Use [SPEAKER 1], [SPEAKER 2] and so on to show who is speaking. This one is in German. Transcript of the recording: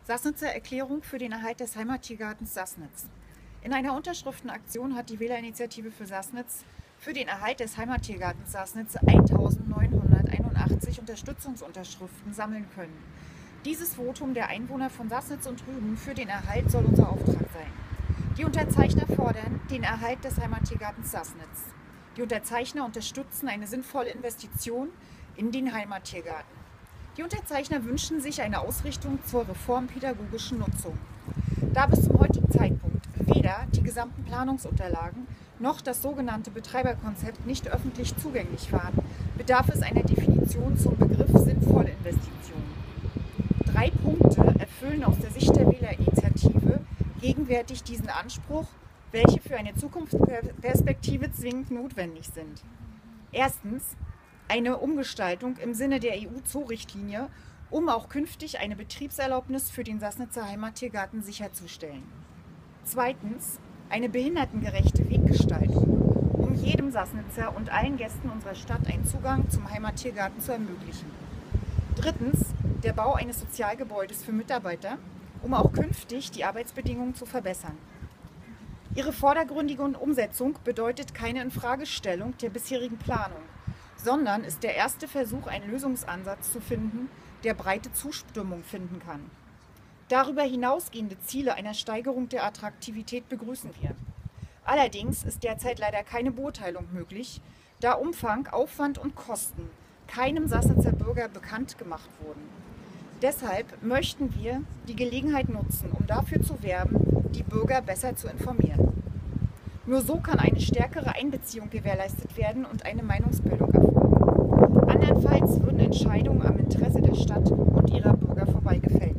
[SPEAKER 1] Sassnitzer Erklärung für den Erhalt des Heimattiergartens Sassnitz. In einer Unterschriftenaktion hat die Wählerinitiative für Sassnitz für den Erhalt des Heimattiergartens Sassnitz 1981 Unterstützungsunterschriften sammeln können. Dieses Votum der Einwohner von Sassnitz und Rügen für den Erhalt soll unser Auftrag sein. Die Unterzeichner fordern den Erhalt des Heimattiergartens Sassnitz. Die Unterzeichner unterstützen eine sinnvolle Investition in den Heimattiergarten. Die Unterzeichner wünschen sich eine Ausrichtung zur reformpädagogischen Nutzung. Da bis zum heutigen Zeitpunkt weder die gesamten Planungsunterlagen noch das sogenannte Betreiberkonzept nicht öffentlich zugänglich waren, bedarf es einer Definition zum Begriff sinnvolle Investition. 3 Punkte erfüllen aus der Sicht der Wählerinitiative gegenwärtig diesen Anspruch, welche für eine Zukunftsperspektive zwingend notwendig sind. Erstens, eine Umgestaltung im Sinne der EU-Zoo-Richtlinie, um auch künftig eine Betriebserlaubnis für den Sassnitzer Heimattiergarten sicherzustellen. Zweitens, eine behindertengerechte Weggestaltung, um jedem Sassnitzer und allen Gästen unserer Stadt einen Zugang zum Heimattiergarten zu ermöglichen. Drittens, der Bau eines Sozialgebäudes für Mitarbeiter, um auch künftig die Arbeitsbedingungen zu verbessern. Ihre vordergründige Umsetzung bedeutet keine Infragestellung der bisherigen Planung, sondern ist der erste Versuch, einen Lösungsansatz zu finden, der breite Zustimmung finden kann. Darüber hinausgehende Ziele einer Steigerung der Attraktivität begrüßen wir. Allerdings ist derzeit leider keine Beurteilung möglich, da Umfang, Aufwand und Kosten keinem Sassnitzer Bürger bekannt gemacht wurden. Deshalb möchten wir die Gelegenheit nutzen, um dafür zu werben, die Bürger besser zu informieren. Nur so kann eine stärkere Einbeziehung gewährleistet werden und eine Meinungsbildung erfolgen. Andernfalls würden Entscheidungen am Interesse der Stadt und ihrer Bürger vorbeigefällt.